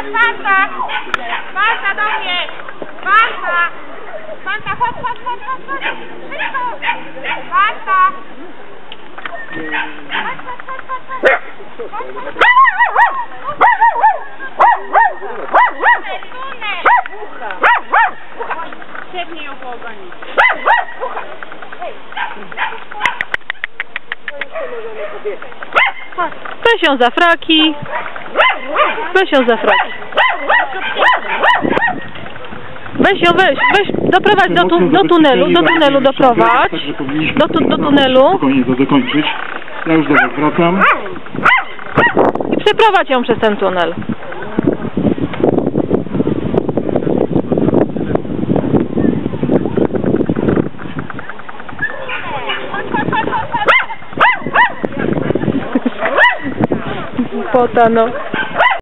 Marta! Marta do mnie! Marta! Marta, chodź, chodź, chodź, chodź, chodź! Szybko! Marta! Chodź, chodź, chodź, chodź, chodź! Siednij ją po ogonie. Weź ją za fraki. Weź ją za fraki. Weź ją, weź, doprowadź do tunelu doprowadź. Do tunelu. Spokojnie to dokończyć. Ja już do was wracam. I przeprowadź ją przez ten tunel. Pota, no.